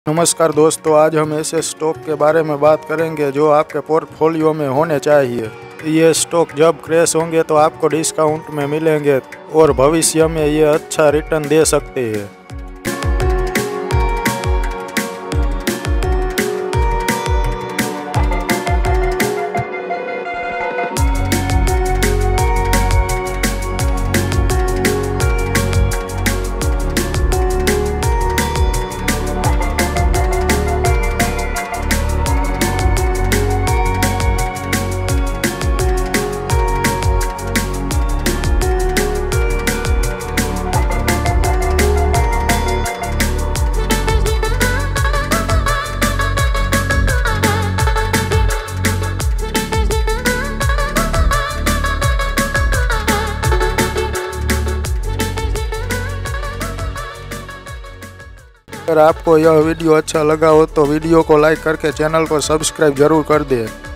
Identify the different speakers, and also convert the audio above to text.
Speaker 1: नमस्कार दोस्तों, आज हम ऐसे स्टॉक के बारे में बात करेंगे जो आपके पोर्टफोलियो में होने चाहिए। ये स्टॉक जब क्रैश होंगे तो आपको डिस्काउंट में मिलेंगे और भविष्य में ये अच्छा रिटर्न दे सकते हैं। अगर आपको यह वीडियो अच्छा लगा हो तो वीडियो को लाइक करके चैनल को सब्सक्राइब जरूर कर दें।